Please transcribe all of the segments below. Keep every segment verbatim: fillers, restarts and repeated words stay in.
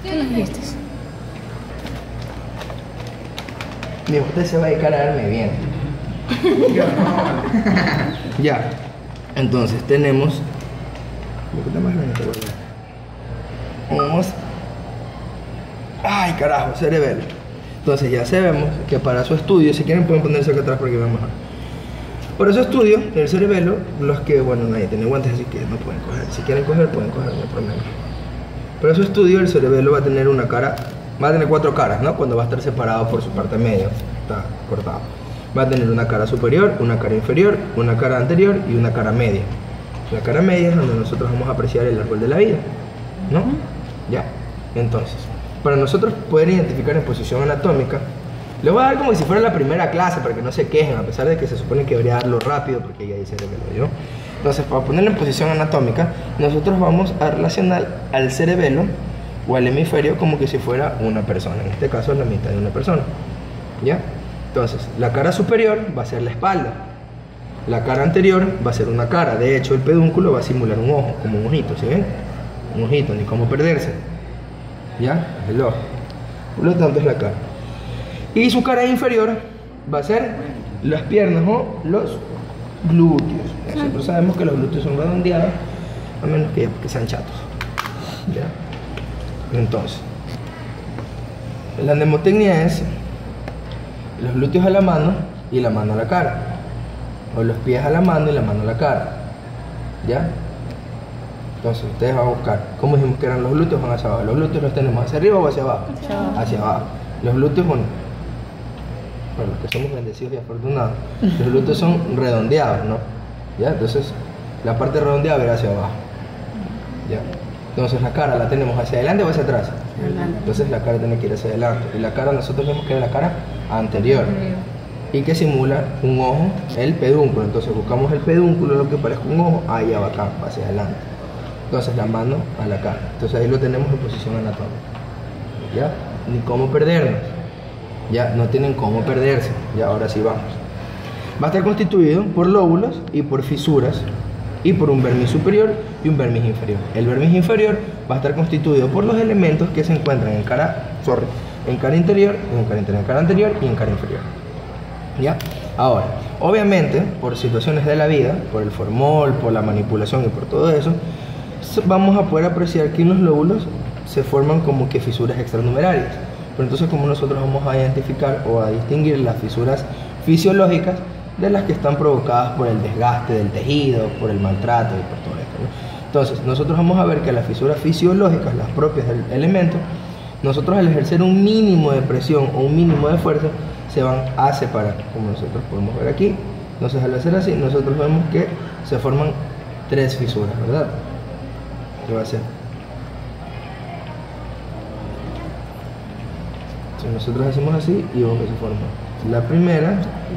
¿Qué nos dijiste? Mi usted se va a dedicar a darme bien. Ya. Entonces tenemos. Un poquito más grande, vamos. Ay, carajo, cerebelo. Entonces ya sabemos que para su estudio, si quieren pueden ponerse acá atrás porque vean mejor. Para su estudio, el cerebelo, los que, bueno, nadie tiene guantes, así que no pueden coger. Si quieren coger, pueden coger, no hay problema. Para su estudio, el cerebelo va a tener una cara, va a tener cuatro caras, ¿no? Cuando va a estar separado por su parte media, está cortado. Va a tener una cara superior, una cara inferior, una cara anterior y una cara media. La cara media es donde nosotros vamos a apreciar el árbol de la vida, ¿no? Ya. Entonces, para nosotros poder identificar en posición anatómica, les voy a dar como si fuera la primera clase para que no se quejen, a pesar de que se supone que debería darlo rápido porque ya dice cerebelo, ¿yo? Entonces, para ponerlo en posición anatómica, nosotros vamos a relacionar al cerebelo o al hemisferio como que si fuera una persona, en este caso la mitad de una persona, ¿ya? Entonces, la cara superior va a ser la espalda, la cara anterior va a ser una cara, de hecho el pedúnculo va a simular un ojo, como un ojito, ¿sí ven? Un ojito, ni cómo perderse, ¿ya? El ojo, por lo tanto es la cara. Y su cara inferior va a ser las piernas o los glúteos. Ya siempre sabemos que los glúteos son redondeados, a menos que, que sean chatos, ¿ya? Entonces, la mnemotecnia es los glúteos a la mano y la mano a la cara, o los pies a la mano y la mano a la cara, ¿ya? Entonces ustedes van a buscar, ¿cómo dijimos que eran los glúteos? Van hacia abajo. ¿Los glúteos los tenemos hacia arriba o hacia abajo? Hacia abajo. Hacia abajo. Los glúteos, bueno, para los que somos bendecidos y afortunados, los glúteos son redondeados, ¿no? ¿Ya? Entonces la parte redondeada verá hacia abajo, ¿ya? Entonces la cara la tenemos hacia adelante o hacia atrás. Adelante. Entonces la cara tiene que ir hacia adelante. Y la cara nosotros vemos que era la cara anterior. Y que simula un ojo, el pedúnculo. Entonces buscamos el pedúnculo, lo que parezca un ojo, ahí va acá, hacia adelante. Entonces la mano a la cara. Entonces ahí lo tenemos en posición anatómica. ¿Ya? Ni cómo perdernos. Ya, no tienen cómo perderse. Ya, ahora sí vamos. Va a estar constituido por lóbulos y por fisuras y por un vermis superior y un vermis inferior. El vermis inferior va a estar constituido por los elementos que se encuentran en cara, sorry, en cara interior, en cara interior, en cara anterior y en cara inferior. ¿Ya? Ahora, obviamente, por situaciones de la vida, por el formol, por la manipulación y por todo eso, vamos a poder apreciar que en los lóbulos se forman como que fisuras extranumerarias. Pero entonces, ¿cómo nosotros vamos a identificar o a distinguir las fisuras fisiológicas de las que están provocadas por el desgaste del tejido, por el maltrato y por todo esto, ¿no? Entonces, nosotros vamos a ver que las fisuras fisiológicas, las propias del elemento, nosotros al ejercer un mínimo de presión o un mínimo de fuerza, se van a separar, como nosotros podemos ver aquí. Entonces, al hacer así, nosotros vemos que se forman tres fisuras, ¿verdad? ¿Qué va a ser? Si nosotros hacemos así, y vemos que se forma la primera,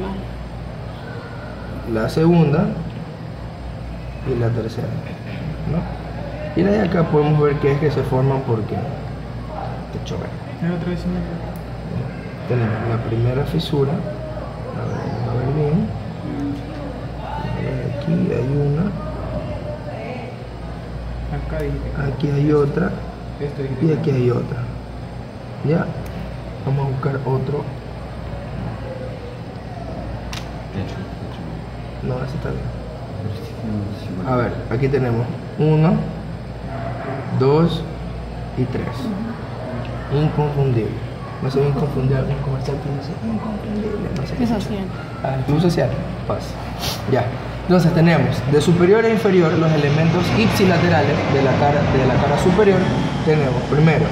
la segunda y la tercera, ¿no? Y de acá podemos ver que es que se forman porque te chocan. Tenemos la primera fisura, a ver, vamos a ver bien. Aquí hay una, aquí hay otra y aquí hay otra. Ya, vamos a buscar otro. No, ese está bien. A ver, aquí tenemos uno, dos y tres. Inconfundible. No sé, inconfundible. Algún comercial que dice inconfundible. No sé qué. ¿Qué social? Ah, el club social. Paz. Ya. Entonces tenemos de superior a inferior los elementos ipsilaterales de la cara, de la cara superior. Tenemos primero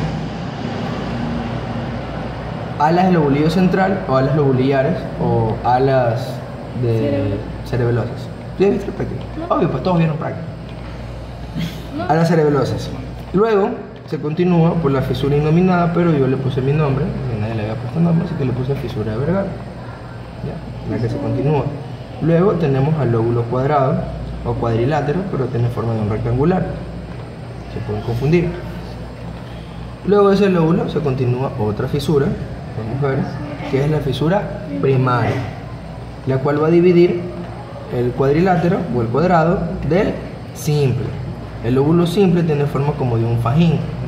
alas del lobulillo central o alas lobulillares o alas de cerebelosas. ¿Sí has visto el práctico? Obvio, pues todos vieron práctico. Alas cerebelosas. Luego se continúa por la fisura innominada, pero yo le puse mi nombre, y nadie le había puesto nombre, así que le puse fisura de Vergara. Ya, la que se continúa. Luego tenemos al lóbulo cuadrado o cuadrilátero, pero tiene forma de un rectangular. Se pueden confundir. Luego de ese lóbulo se continúa otra fisura, vamos a ver, que es la fisura primaria, la cual va a dividir el cuadrilátero o el cuadrado del simple. El lóbulo simple tiene forma como de un fajín,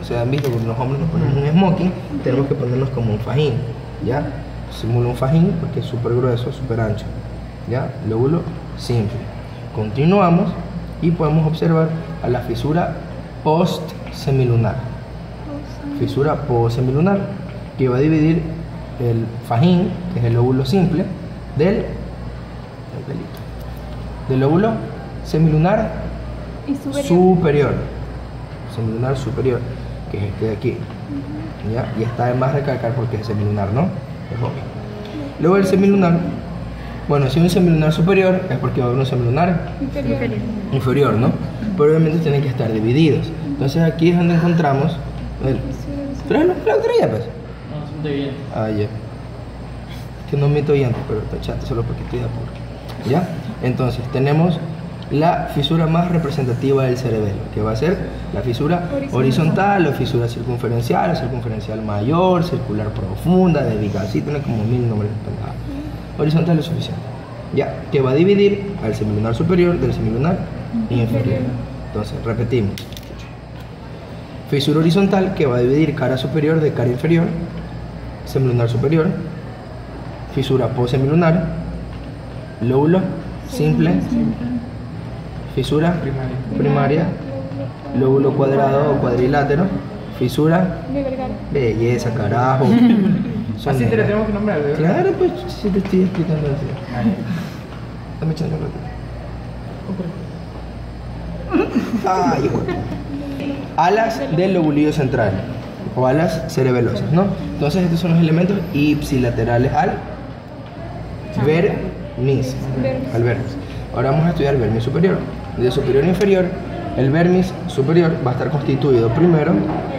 se han visto cuando los hombres nos ponemos un smoking, tenemos que ponernos como un fajín, ¿ya? Simula un fajín porque es súper grueso, súper ancho, ¿ya? Lóbulo simple. Continuamos y podemos observar a la fisura post-semilunar. Fisura post-semilunar, que va a dividir el fajín, que es el lóbulo simple, del, el pelito, del lóbulo semilunar y superior. superior. Semilunar superior, que es este de aquí. Uh-huh. ¿Ya? Y está de más recalcar porque es semilunar, ¿no? Es obvio. Luego el semilunar, bueno, si es un semilunar superior es porque va a haber un semilunar inferior, inferior, ¿no? Pero obviamente tienen que estar divididos. Entonces aquí es donde encontramos el... ¿Tráelo? ¿La traía, pues? No, son de bien. Ah, ya. Que no meto dientes, pero está chato solo porque estoy de apuro. ¿Ya? Entonces tenemos la fisura más representativa del cerebelo, que va a ser la fisura horizontal, horizontal o fisura circunferencial, o circunferencial mayor, circular profunda, de Viga, así tiene como mil nombres. Horizontal es suficiente, ya, que va a dividir al semilunar superior del semilunar inferior. Entonces, repetimos. Fisura horizontal, que va a dividir cara superior de cara inferior, semilunar superior. Fisura postsemilunar, lóbulo simple. Fisura Primaria. primaria, lóbulo cuadrado o cuadrilátero, fisura, belleza, carajo. Así te la tenemos que nombrar, ¿verdad? Claro, pues si te estoy explicando así. Dame echando un ratito. Ay, hijo. Alas del lobulillo central o alas cerebelosas, ¿no? Entonces estos son los elementos ipsilaterales al vermis, al vermis. Ahora vamos a estudiar el vermis superior. De superior a inferior, el vermis superior va a estar constituido primero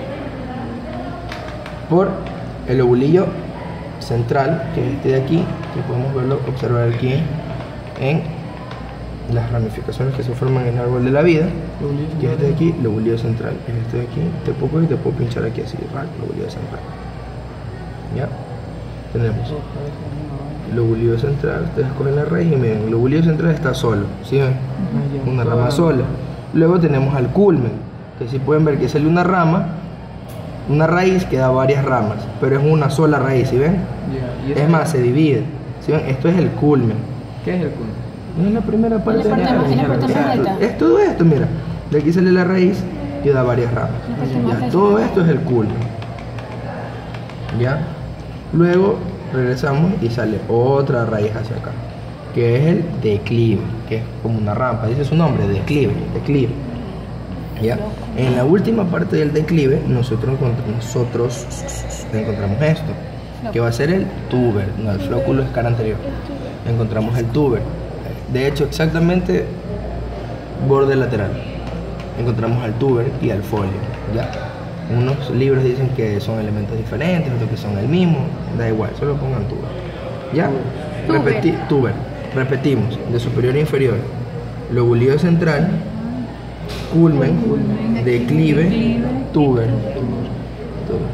por el lobulillo central, que es este de aquí, que podemos verlo, observar aquí en las ramificaciones que se forman en el árbol de la vida, que es este de aquí, lobulillo central, es este de aquí, te puedo y te puedo pinchar aquí así, ¿vale? Lobulillo central. ¿Ya? Tenemos lobulillo central, ustedes cogen la raíz y miren, el lobulillo central está solo, ¿sí ven? Una rama sola. Luego tenemos al culmen, que si pueden ver que sale una rama, una raíz que da varias ramas, pero es una sola raíz, ¿sí ven? Es más, se divide, ¿sí ven? Esto es el culmen. ¿Qué es el culmen? Es la primera parte, la parte más- de la parte más alta. Es todo esto, mira. De aquí sale la raíz y da varias ramas. Ya, todo esto es el culmen. ¿Ya? Luego regresamos y sale otra raíz hacia acá, que es el declive, que es como una rampa, dice su nombre, declive, declive. ¿Ya? En la última parte del declive nosotros, nosotros encontramos esto, que va a ser el tuber, no, el flóculo es cara anterior. Encontramos el tuber, de hecho exactamente borde lateral. Encontramos al tuber y al folio, ¿ya? Unos libros dicen que son elementos diferentes, otros que son el mismo, da igual, solo pongan tuber. ¿Ya? Tuber. Repeti tuber. Repetimos, de superior a inferior, lobulillo central, culmen, declive, tuber. Tuber.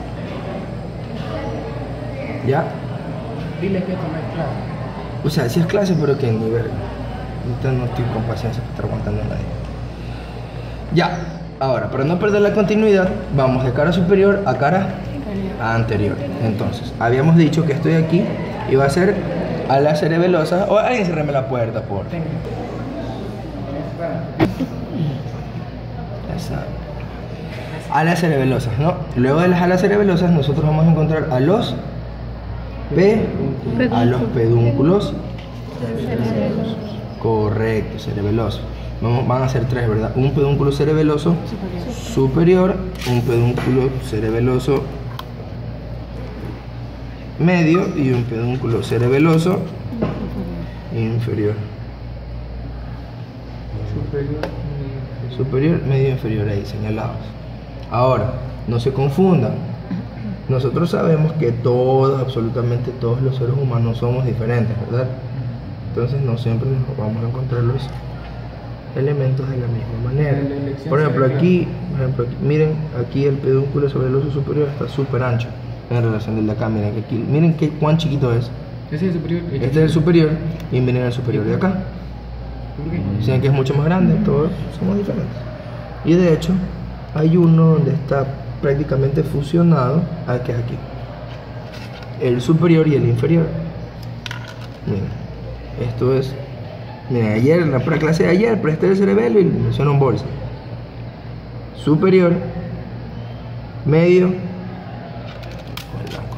¿Ya? Dile que esto no es claro. O sea, sí es clase, pero que en nivel. Ahorita no estoy con paciencia para estar aguantando a nadie. Ya. Ahora, para no perder la continuidad, vamos de cara superior a cara anterior. Entonces, habíamos dicho que estoy aquí y va a ser alas cerebelosas. O alguien cierreme la puerta, por favor. Alas cerebelosas, ¿no? Luego de las alas cerebelosas, nosotros vamos a encontrar a los P, a los pedúnculos. Correcto, cerebelosos. Vamos, van a ser tres, ¿verdad? Un pedúnculo cerebeloso superior, un pedúnculo cerebeloso medio y un pedúnculo cerebeloso inferior. Superior, medio, inferior, ahí señalados. Ahora, no se confundan. Nosotros sabemos que todos, absolutamente todos los seres humanos somos diferentes, ¿verdad? Entonces no siempre nos vamos a encontrar los elementos de la misma manera. Por ejemplo, aquí, por ejemplo, aquí, miren, aquí el pedúnculo sobre el oso superior está súper ancho en relación del de acá. Miren que aquí, miren que cuán chiquito es. Ese es el superior. Este es el superior y miren el superior de acá. ¿Por qué? Saben que es mucho más grande, todos somos diferentes. Y de hecho, hay uno donde está prácticamente fusionado al que es aquí. El superior y el inferior. Miren, esto es. Miren, ayer en la clase de ayer presté el cerebelo y menciono en bolsa. Superior, medio, con el blanco.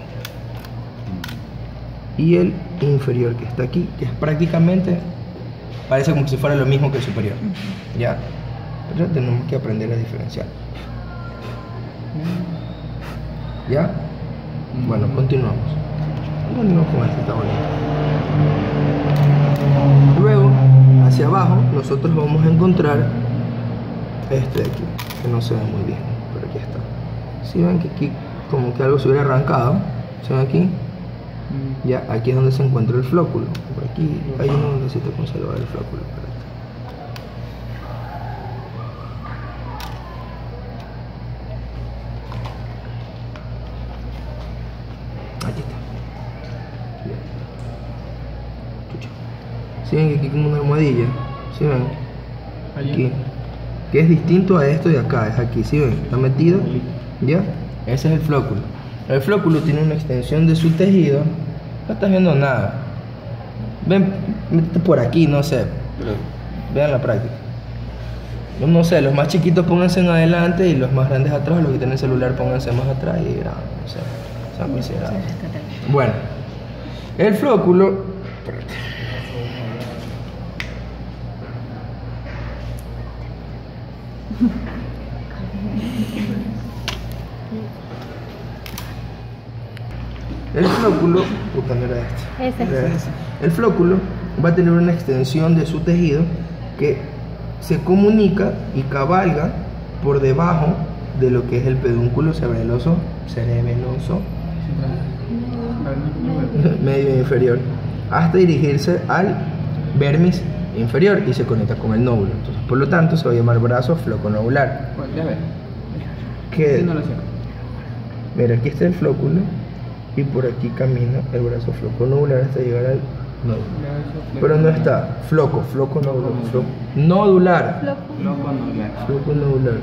Y el inferior que está aquí, que es prácticamente, parece como si fuera lo mismo que el superior. ¿Ya? Pero tenemos que aprender a diferenciar. ¿Ya? Bueno, continuamos. Continuamos con este, está bonito. Luego, hacia abajo, nosotros vamos a encontrar este de aquí, que no se ve muy bien, pero aquí está. Si ven que aquí como que algo se hubiera arrancado, ¿se ven aquí? Ya, aquí es donde se encuentra el flóculo. Por aquí hay uno donde se te conserva el flóculo. Aquí está. ¿Sí ven que aquí como una almohadilla? ¿Sí ven? Aquí. Que es distinto a esto de acá, es aquí, ¿sí ven? Está metido, ¿ya? Ese es el flóculo. El flóculo tiene una extensión de su tejido. No estás viendo nada. Ven, métete por aquí, no sé, pero vean la práctica. Yo no sé, los más chiquitos pónganse en adelante y los más grandes atrás, los que tienen celular pónganse más atrás y graban, no sé, sean considerados. Bueno, el flóculo. Espérate. El flóculo, puta, no era este. Ese. Era este. El flóculo va a tener una extensión de su tejido que se comunica y cabalga por debajo de lo que es el pedúnculo cerebeloso, cerebeloso medio inferior, hasta dirigirse al vermis inferior y se conecta con el nódulo. Entonces, por lo tanto, se va a llamar brazo floconodular. Bueno, ya ves. Que, Sí, no lo sé. mira, aquí está el flóculo y por aquí camina el brazo floconodular hasta llegar al nódulo. Pero no está floco, floco nodular, floco, nodular, Floco. Loco nodular. floco nodular.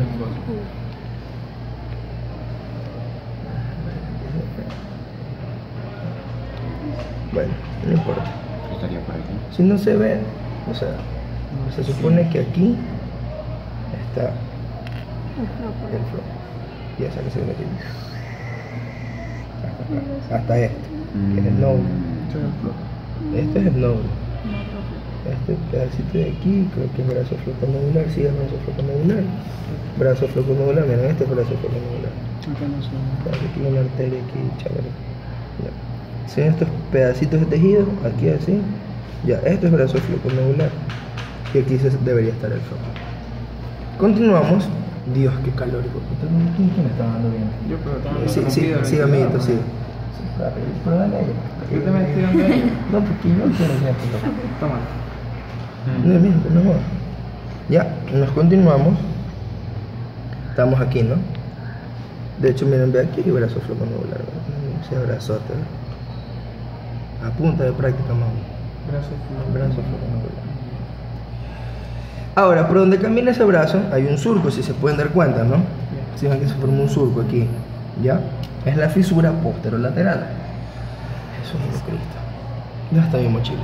Bueno, no importa. Estaría por aquí. Si no se ve, o sea, se supone que aquí está el floco. Ya sabes que se ve aquí. Hasta, acá, hasta este, que es el nódulo. Este es el nódulo. Este pedacito de aquí, creo que es brazo floconodular. Sí, es brazo floconodular. Brazo floconodular, miren, este es brazo floconodular. Acá no sé. Aquí tiene una arteria aquí, chévere. Ya. ¿Sí? Estos pedacitos de tejido, aquí así. Ya, este es brazo floconodular. Y aquí se debería estar el foco. Continuamos. Dios, qué calórico. ¿Quién, quién me está dando bien? Yo, pero estaba Sí, sí, sí, amiguito, sí. Pero dale a ella. Yo también estoy dando ello. No, porque yo quiero que Toma. no, mira, no jodas. Ya, nos continuamos. Estamos aquí, ¿no? De hecho, miren, ve aquí brazo floconodular. Ese brazote, ¿no? A punta de práctica, mamá. Brazo Brazo floconodular. Ahora, por donde camina ese brazo hay un surco, si se pueden dar cuenta, ¿no? Si ven que se forma un surco aquí, ¿ya? Es la fisura posterolateral. Eso es lo Cristo. ¿Dónde está mi mochila?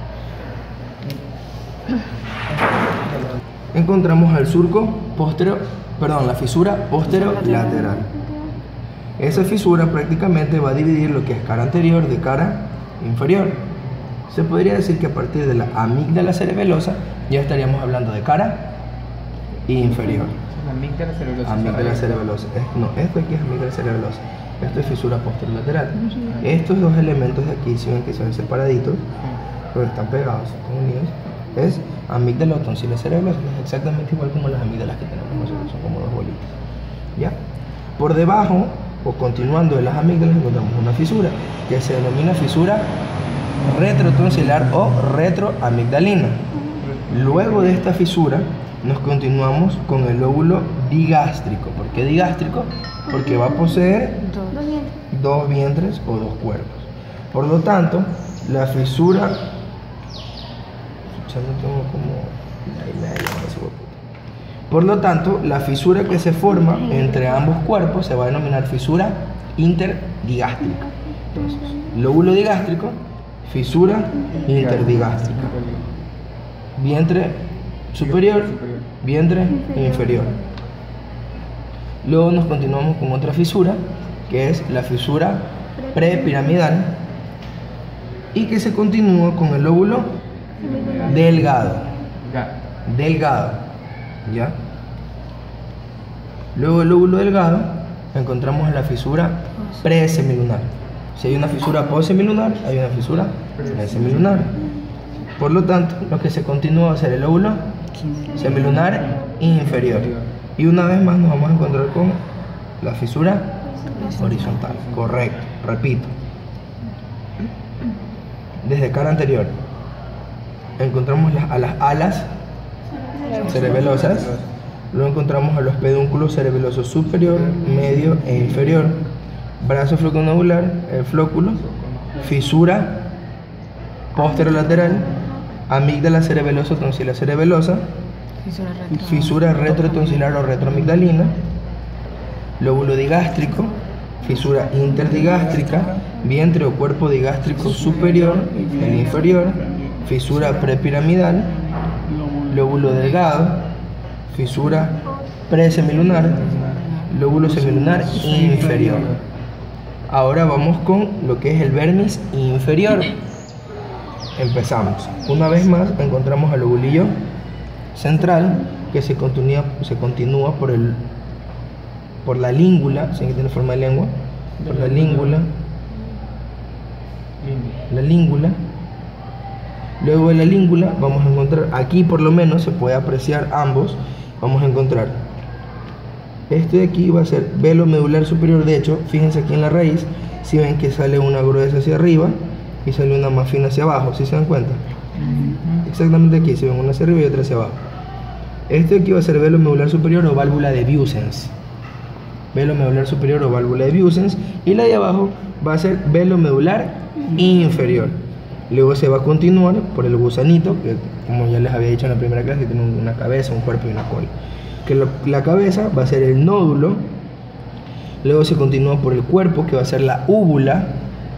Encontramos al surco postero, perdón, la fisura posterolateral. Esa fisura prácticamente va a dividir lo que es cara anterior de cara inferior. Se podría decir que a partir de la amígdala cerebelosa ya estaríamos hablando de cara inferior. La amígdala cerebelosa. Amígdala cerebelosa. Es- no, esto aquí es amígdala cerebelosa. Esto es fisura posterolateral. Estos dos elementos de aquí, si ven que son separaditos, pero están pegados, están unidos, es amígdala o tonsila cerebelosa, que es exactamente igual como las amígdalas que tenemos nosotros, son como dos bolitas. ¿Ya? Por debajo, o continuando de las amígdalas, encontramos una fisura, que se denomina fisura retrotonsilar o retroamigdalina. Luego de esta fisura, nos continuamos con el lóbulo digástrico. ¿Por qué digástrico? Porque va a poseer dos vientres o dos cuerpos. Por lo tanto, la fisura... Ya no tengo como... Ahí me da la mano, ese hueputo. Por lo tanto, la fisura que se forma entre ambos cuerpos se va a denominar fisura interdigástrica. Entonces, lóbulo digástrico, fisura interdigástrica. Vientre superior, vientre inferior. Luego nos continuamos con otra fisura, que es la fisura prepiramidal, y que se continúa con el lóbulo delgado. Delgado, ¿ya? Luego del lóbulo delgado encontramos la fisura presemilunar. Si hay una fisura postsemilunar, hay una fisura presemilunar. Por lo tanto, lo que se continúa va a ser el lóbulo semilunar inferior. Y una vez más nos vamos a encontrar con la fisura horizontal. Correcto, repito. Desde cara anterior encontramos las, a las alas cerebelosas. Luego encontramos a los pedúnculos cerebelosos superior, medio e inferior. Brazo flóculo-nodular, el flóculo, fisura posterolateral, amígdala cerebelosa, tonsila cerebelosa, fisura retrotonsilar o retroamigdalina, lóbulo digástrico, fisura interdigástrica, vientre o cuerpo digástrico superior, el inferior, fisura prepiramidal, lóbulo delgado, fisura presemilunar, lóbulo semilunar inferior. Ahora vamos con lo que es el vermis inferior. Empezamos. Una vez más encontramos el lobulillo central, que se continúa, se continúa por el por la língula, si que tiene forma de lengua, por la língula, la língula. Luego de la língula vamos a encontrar, aquí por lo menos se puede apreciar ambos, vamos a encontrar este de aquí va a ser velo medular superior. De hecho, fíjense aquí en la raíz, si ven que sale una gruesa hacia arriba y sale una más fina hacia abajo, ¿sí se dan cuenta? Uh-huh. Exactamente aquí, se ven una hacia arriba y otra hacia abajo. Este de aquí va a ser velo medular superior o válvula de Vieussens. Velo medular superior o válvula de Vieussens. Y la de abajo va a ser velo medular inferior. Luego se va a continuar por el gusanito, que como ya les había dicho en la primera clase, que tiene una cabeza, un cuerpo y una cola. Que lo, la cabeza va a ser el nódulo. Luego se continúa por el cuerpo, que va a ser la úvula.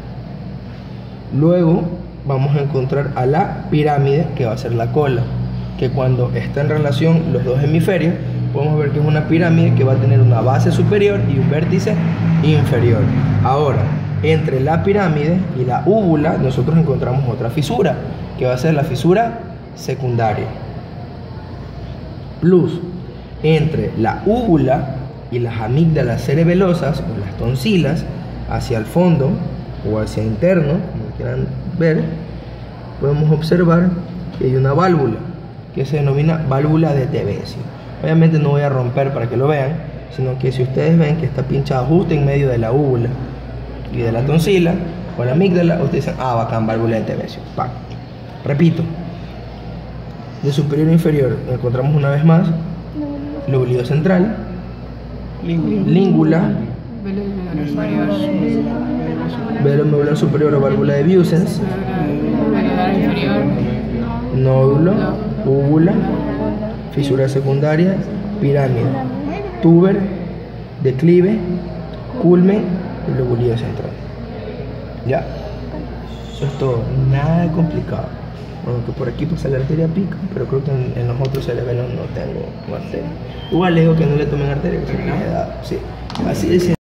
Luego vamos a encontrar a la pirámide, que va a ser la cola, que cuando está en relación los dos hemisferios, podemos ver que es una pirámide que va a tener una base superior y un vértice inferior. Ahora, entre la pirámide y la úvula nosotros encontramos otra fisura, que va a ser la fisura secundaria. Plus, entre la úvula y las amígdalas cerebelosas o las tonsilas, hacia el fondo o hacia interno, como quieran ver, podemos observar que hay una válvula que se denomina válvula de Tevesio. Obviamente no voy a romper para que lo vean, sino que si ustedes ven que está pinchado justo en medio de la úvula y de la tonsila o la amígdala, ustedes dicen, ah, bacán, válvula de Tevesio. Pa. Repito, de superior a inferior encontramos una vez más lóbulo central, língula, velo medular superior o válvula de Vieussens, nódulo, úvula, fisura secundaria, pirámide, túber, declive, culmen y lóbulo central. Ya, eso es todo, nada complicado. Bueno, que por aquí pasa la arteria pica, pero creo que en, en los otros cerebelos no tengo arteria. Igual les digo que no le tomen arteria, que se me ha dado. Sí, así de